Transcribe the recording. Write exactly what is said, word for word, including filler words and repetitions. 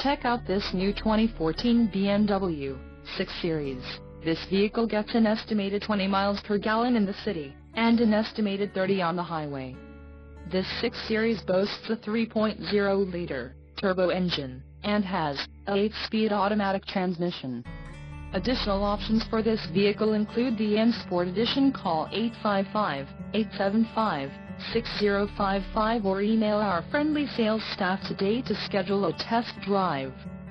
Check out this new twenty fourteen B M W six series. This vehicle gets an estimated twenty miles per gallon in the city, and an estimated thirty on the highway. This six series boasts a three point oh liter turbo engine, and has a eight speed automatic transmission. Additional options for this vehicle include the N Sport Edition. Call eight five five, eight seven five, six zero five five or email our friendly sales staff today to schedule a test drive.